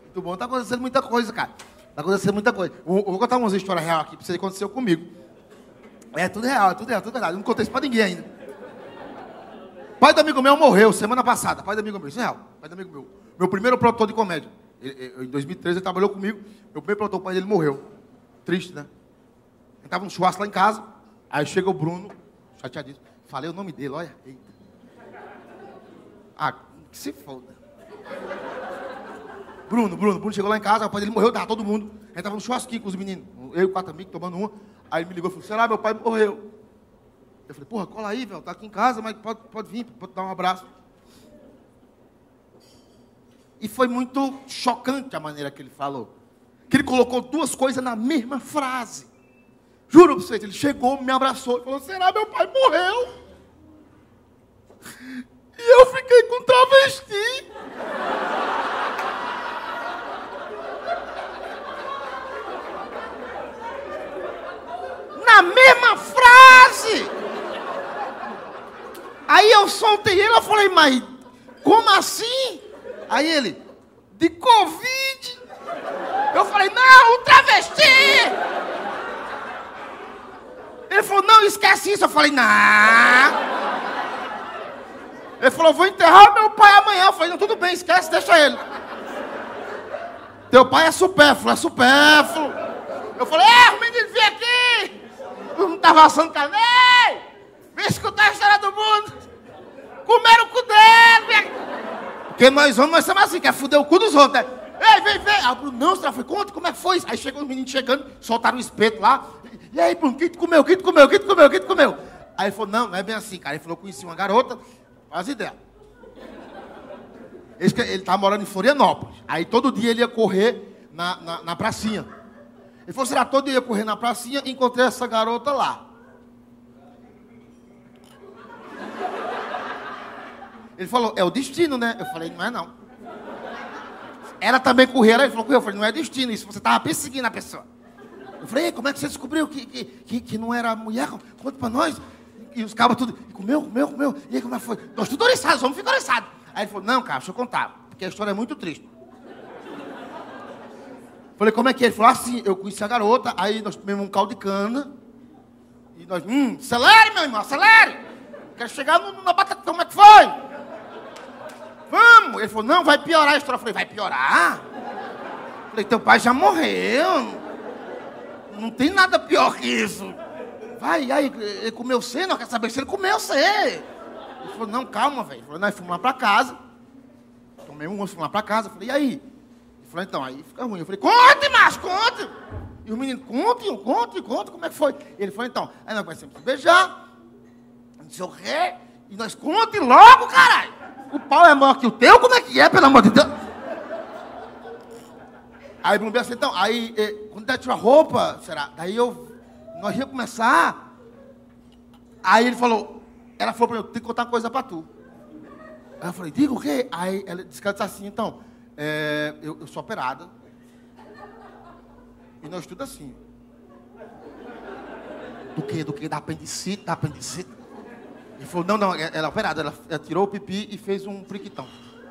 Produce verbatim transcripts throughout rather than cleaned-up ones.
Muito bom. Tá acontecendo muita coisa, cara. Tá acontecendo muita coisa. Eu, eu vou contar umas histórias reais aqui pra você que aconteceu comigo. É tudo real, é tudo real, tudo verdade. Eu não contei isso pra ninguém ainda. Pai do amigo meu morreu semana passada. Pai do amigo meu, isso é real. Pai do amigo meu. Meu primeiro produtor de comédia. Ele, ele, em dois mil e treze ele trabalhou comigo. Meu primeiro produtor, o pai dele morreu. Triste, né? Ele tava num churrasco lá em casa. Aí chega o Bruno, chateadíssimo. Falei o nome dele, olha. Eita. Ah, que se foda. Bruno, Bruno, Bruno chegou lá em casa, o pai dele morreu, tava todo mundo. A gente tava no churrasquinho com os meninos. Eu e quatro amigos tomando uma. Aí ele me ligou e falou, será meu pai morreu? Eu falei, porra, cola aí, velho. Tá aqui em casa, mas pode, pode vir, pode dar um abraço. E foi muito chocante a maneira que ele falou. Que ele colocou duas coisas na mesma frase. Juro pra vocês, ele chegou, me abraçou e falou, será meu pai morreu? E eu fiquei com travesti. Na mesma frase. Aí eu soltei ele, eu falei, mas como assim? Aí ele, de Covid. Eu falei, não, um travesti. Ele falou, não, esquece isso. Eu falei, não. Ele falou, vou enterrar meu pai amanhã. Eu falei, não, tudo bem, esquece, deixa ele. Teu pai é supérfluo, é supérfluo. Eu falei, é, o menino vem aqui. Não tava assando carne. Ei, vem escutar a história do mundo. Comeram o cu dele. Vem aqui. Porque nós homens, nós somos assim, quer fuder o cu dos outros, né? Ei, vem, vem. Aí o Bruno, não, você foi, conta como é que foi. Aí chegou os meninos chegando, soltaram o espeto lá. E aí, Bruno, quem te comeu, quem te comeu, quem te comeu, quem te comeu? Aí ele falou, não, não é bem assim, cara. Ele falou, conheci uma garota, faz ideia. Ele, ele tava morando em Florianópolis. Aí todo dia ele ia correr na, na, na pracinha. Ele falou, será todo dia ia correr na pracinha e encontrei essa garota lá. Ele falou, é o destino, né? Eu falei, não é não. Ela também correu, ele falou, eu falei, não é destino, isso você tava perseguindo a pessoa. Eu falei, como é que você descobriu que, que, que, que não era mulher? Conta pra nós. E os cabos tudo, e comeu, comeu, comeu. E aí como é que foi? Nós tudo oriçados, os homens ficam oriçados. Aí ele falou, não, cara, deixa eu contar, porque a história é muito triste. Falei, como é que é? Ele falou, assim, eu conheci a garota, aí nós comemos um caldo de cana. E nós, hum, acelere, meu irmão, acelere. Quero chegar no, na batata, como é que foi? Vamos. Ele falou, não, vai piorar a história. Eu falei, vai piorar? Eu falei, teu pai já morreu. Não tem nada pior que isso. Vai, aí, ele comeu você, não quer saber se ele comeu você. Ele falou, não, calma, velho. Ele falou, nós fomos lá pra casa. Tomei um, fomos lá pra casa. Eu falei, e aí? Ele falou, então, aí fica ruim. Eu falei, conte, macho, conte. E o menino, conte, conte, conte, como é que foi? Ele falou, então, aí nós começamos a se beijar, não sei o quê, e nós conte logo, caralho. O pau é maior que o teu, como é que é, pelo amor de Deus? Aí o Bruno disse, então, aí, eh, quando ele tirou a roupa, será? Daí eu, nós ia começar. Aí ele falou, ela falou pra mim, eu tenho que contar uma coisa pra tu. Aí eu falei, diga o quê? Aí ela disse que ela disse assim, então, é, eu, eu sou operada. E nós tudo assim. Do quê? Do quê? Da apendicite, da apendicite. Ele falou, não, não, ela é operada, ela, ela tirou o pipi e fez um priquitão.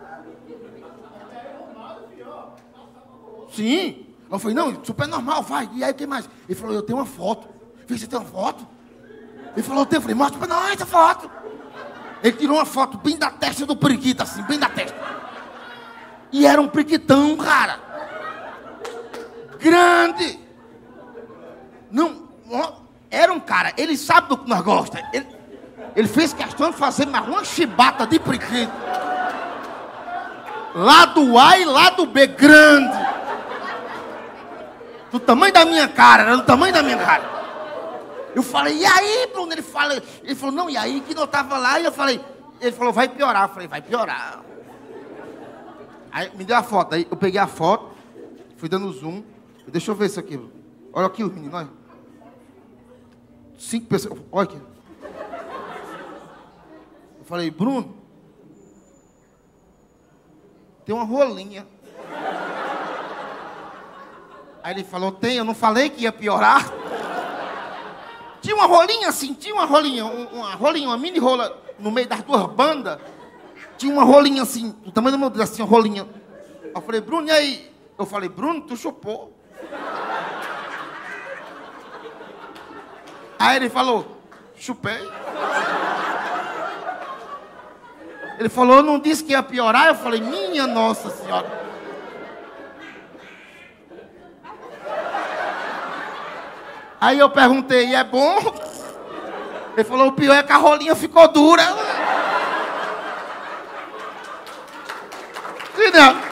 Sim. Eu falei, não, super normal, vai. E aí, o que mais? Ele falou, eu tenho uma foto. Eu falei, você tem uma foto? Ele falou, eu tenho. Eu falei, mostra pra nós a foto. Ele tirou uma foto bem da testa do periquito, assim, bem da testa. E era um priquitão, cara. Grande. Não, era um cara, ele sabe do que nós gostamos. Ele, ele fez questão de fazer mais uma chibata de periquito. Lado A e lado B, grande. Do tamanho da minha cara, era do tamanho da minha cara. Eu falei, e aí, Bruno? Ele, fala, ele falou, não, e aí que eu tava lá, e eu falei, ele falou, vai piorar. Eu falei, vai piorar. Aí me deu a foto, aí eu peguei a foto, fui dando zoom. Deixa eu ver isso aqui. Olha aqui os meninos, olha. Cinco pessoas, olha aqui. Eu falei, Bruno, tem uma rolinha. Aí ele falou, tem, eu não falei que ia piorar. Tinha uma rolinha assim, tinha uma rolinha, uma rolinha, uma mini rola no meio das duas bandas. Tinha uma rolinha assim, do tamanho do meu dedo, assim, uma rolinha. Eu falei, Bruno, e aí? Eu falei, Bruno, tu chupou? Aí ele falou, chupei. Ele falou, eu não disse que ia piorar? Eu falei, minha Nossa Senhora. Aí eu perguntei, é bom? Ele falou, o pior é que a rolinha ficou dura. Sim, né?